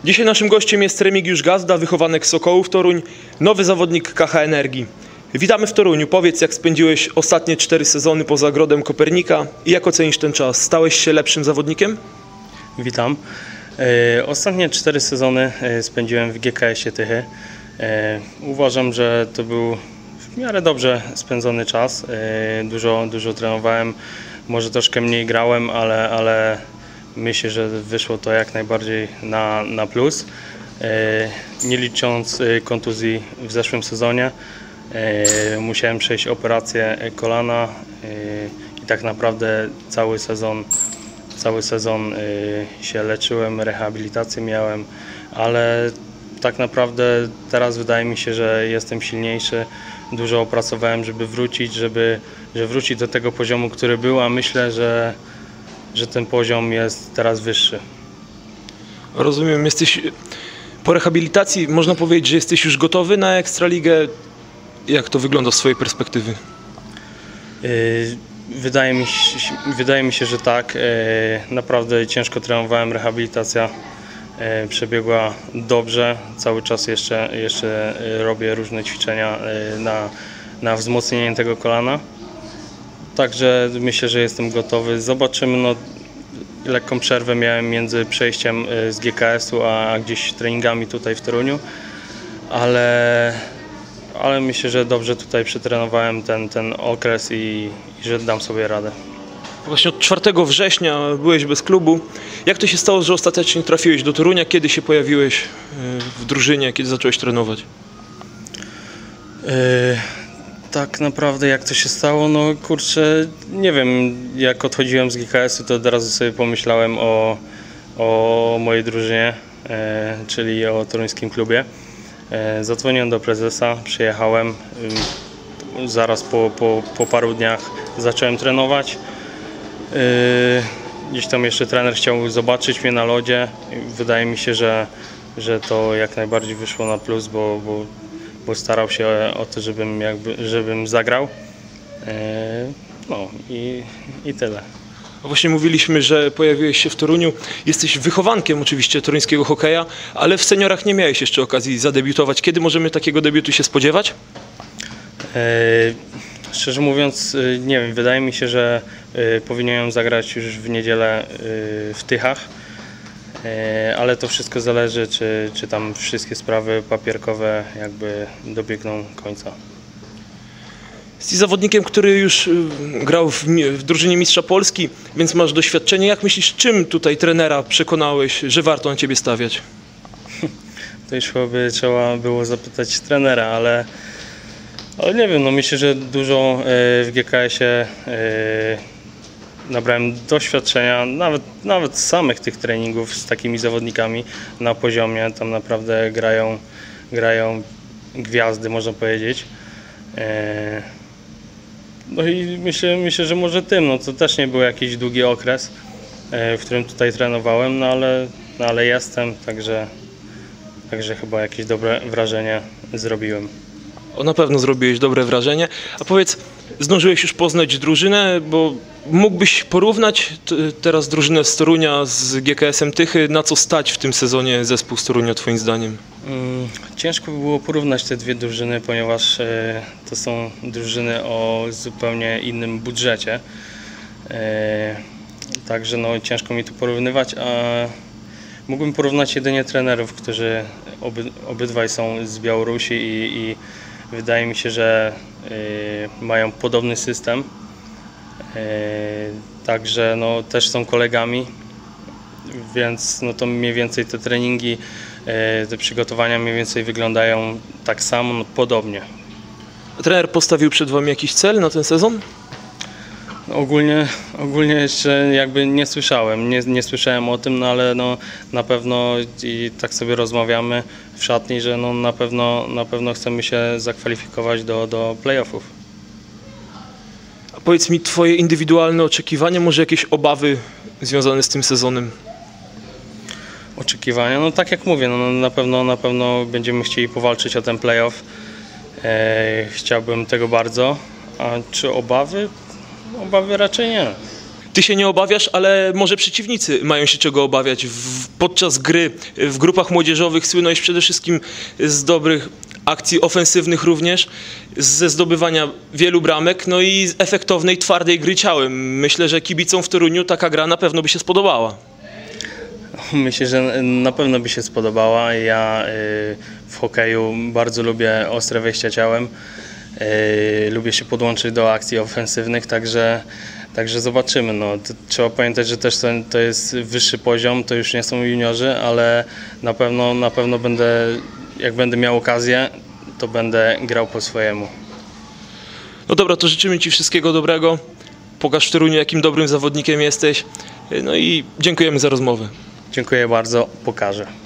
Dzisiaj naszym gościem jest Remigiusz Gazda, wychowanek Sokołów Toruń, nowy zawodnik KH Energii. Witamy w Toruniu. Powiedz, jak spędziłeś ostatnie 4 sezony poza Grodem Kopernika i jak ocenisz ten czas? Stałeś się lepszym zawodnikiem? Witam. Ostatnie 4 sezony spędziłem w GKS-ie Tychy. Uważam, że to był w miarę dobrze spędzony czas. Dużo trenowałem, może troszkę mniej grałem, ale myślę, że wyszło to jak najbardziej na plus. Nie licząc kontuzji w zeszłym sezonie, musiałem przejść operację kolana i tak naprawdę cały sezon się leczyłem, rehabilitację miałem, ale tak naprawdę teraz wydaje mi się, że jestem silniejszy. Dużo opracowałem, żeby wrócić do tego poziomu, który był, a myślę, że ten poziom jest teraz wyższy. Rozumiem, jesteś po rehabilitacji, można powiedzieć, że jesteś już gotowy na Ekstraligę. Jak to wygląda z swojej perspektywy? Wydaje mi się, że tak. Naprawdę ciężko trenowałem, rehabilitacja przebiegła dobrze. Cały czas jeszcze robię różne ćwiczenia na wzmocnienie tego kolana. Także myślę, że jestem gotowy. Zobaczymy. No, lekką przerwę miałem między przejściem z GKS-u a gdzieś treningami tutaj w Toruniu, ale myślę, że dobrze tutaj przetrenowałem ten okres i że dam sobie radę. Właśnie od 4 września byłeś bez klubu. Jak to się stało, że ostatecznie trafiłeś do Torunia? Kiedy się pojawiłeś w drużynie? Kiedy zacząłeś trenować? Tak naprawdę jak to się stało, no kurczę, nie wiem, jak odchodziłem z GKS-u, to od razu sobie pomyślałem o mojej drużynie, czyli o toruńskim klubie. Zadzwoniłem do prezesa, przyjechałem, zaraz po paru dniach zacząłem trenować. Gdzieś tam jeszcze trener chciał zobaczyć mnie na lodzie. Wydaje mi się, że to jak najbardziej wyszło na plus, bo starał się o to, żebym zagrał. No i tyle. Właśnie mówiliśmy, że pojawiłeś się w Toruniu. Jesteś wychowankiem oczywiście toruńskiego hokeja, ale w seniorach nie miałeś jeszcze okazji zadebiutować. Kiedy możemy takiego debiutu się spodziewać? Szczerze mówiąc, nie wiem, wydaje mi się, że powinienem zagrać już w niedzielę w Tychach, ale to wszystko zależy, czy tam wszystkie sprawy papierkowe jakby dobiegną końca. Jesteś zawodnikiem, który już grał w drużynie Mistrza Polski, więc masz doświadczenie. Jak myślisz, czym tutaj trenera przekonałeś, że warto na ciebie stawiać? To już trzeba było zapytać trenera, ale nie wiem, no myślę, że dużo w GKS-ie nabrałem doświadczenia, nawet z samych tych treningów z takimi zawodnikami na poziomie. Tam naprawdę grają gwiazdy, można powiedzieć. No i myślę, że może tym, no to też nie był jakiś długi okres, w którym tutaj trenowałem, no ale jestem, także chyba jakieś dobre wrażenie zrobiłem. Na pewno zrobiłeś dobre wrażenie. A powiedz, zdążyłeś już poznać drużynę, bo mógłbyś porównać teraz drużynę z Torunia z GKS-em Tychy? Na co stać w tym sezonie zespół z Torunia twoim zdaniem? Ciężko by było porównać te dwie drużyny, ponieważ to są drużyny o zupełnie innym budżecie. Także no, ciężko mi tu porównywać, a mógłbym porównać jedynie trenerów, którzy obydwaj są z Białorusi i wydaje mi się, że mają podobny system. Także no, też są kolegami, więc no, to mniej więcej te treningi, te przygotowania mniej więcej wyglądają tak samo, no, podobnie. A trener postawił przed wami jakiś cel na ten sezon? Ogólnie jeszcze jakby nie słyszałem, nie słyszałem o tym, no ale no, na pewno i tak sobie rozmawiamy w szatni, że no, na pewno chcemy się zakwalifikować do playoffów. A powiedz mi, twoje indywidualne oczekiwania, może jakieś obawy związane z tym sezonem? Oczekiwania, no tak jak mówię, no, na pewno będziemy chcieli powalczyć o ten playoff. Chciałbym tego bardzo, a czy obawy? Obawy raczej nie. Ty się nie obawiasz, ale może przeciwnicy mają się czego obawiać. Podczas gry w grupach młodzieżowych słynąłeś przede wszystkim z dobrych akcji ofensywnych również, ze zdobywania wielu bramek, no i z efektownej, twardej gry ciałem. Myślę, że kibicom w Toruniu taka gra na pewno by się spodobała. Myślę, że na pewno by się spodobała. Ja w hokeju bardzo lubię ostre wejścia ciałem. Lubię się podłączyć do akcji ofensywnych, także zobaczymy. No, trzeba pamiętać, że też to jest wyższy poziom, to już nie są juniorzy, ale na pewno jak będę miał okazję, to będę grał po swojemu. No dobra, to życzymy Ci wszystkiego dobrego. Pokaż w Toruniu, jakim dobrym zawodnikiem jesteś. No i dziękujemy za rozmowę. Dziękuję bardzo, pokażę.